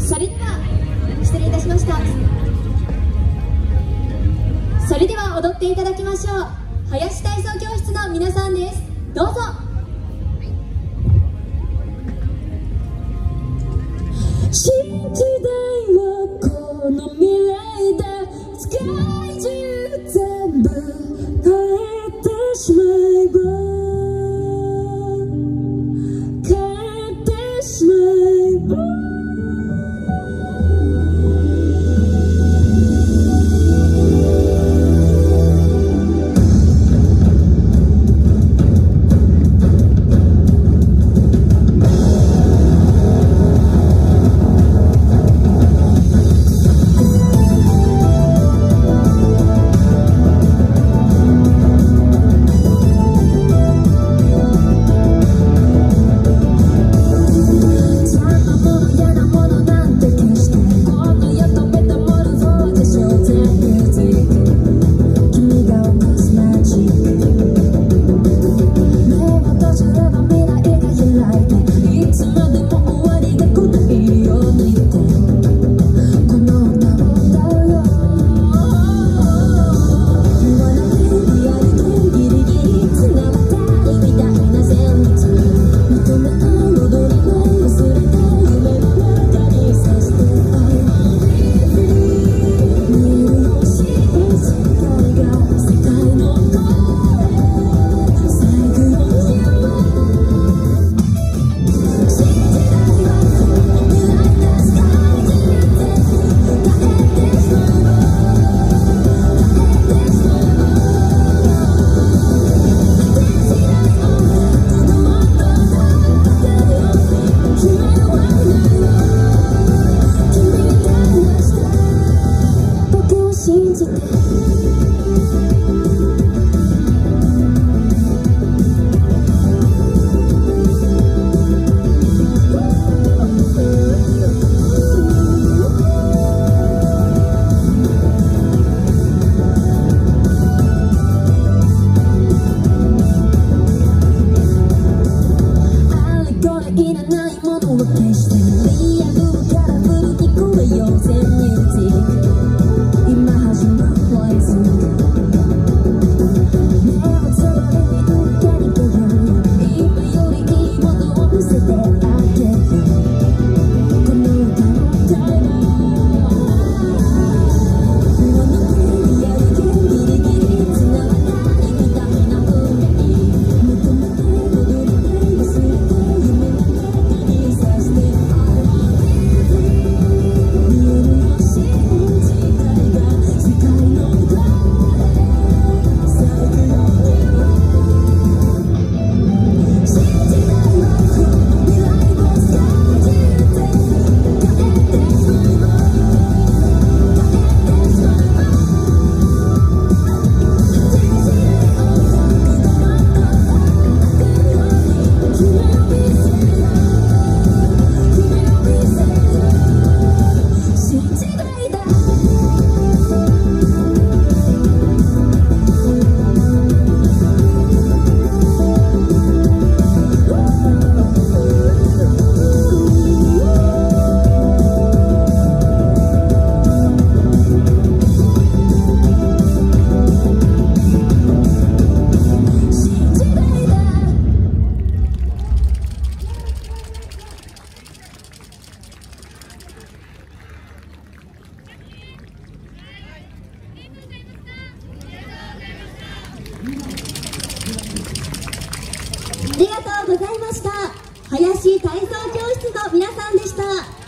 それでは失礼いたしました。それでは踊っていただきましょう。林体操教室の皆さんです。どうぞ。新時代はこの未来だ。世界中全部変えてしまえば、変えてしまえば、いらないものは消してリアルから古き声よ全日今始まるワイズ目をつぶりに受けに来る今よりいいものを見せてあげるこの歌のタイムこの国やるギリギリ繋がないみたいな運命求めて戻りたい忘れてありがとうございました。林体操教室の皆さんでした。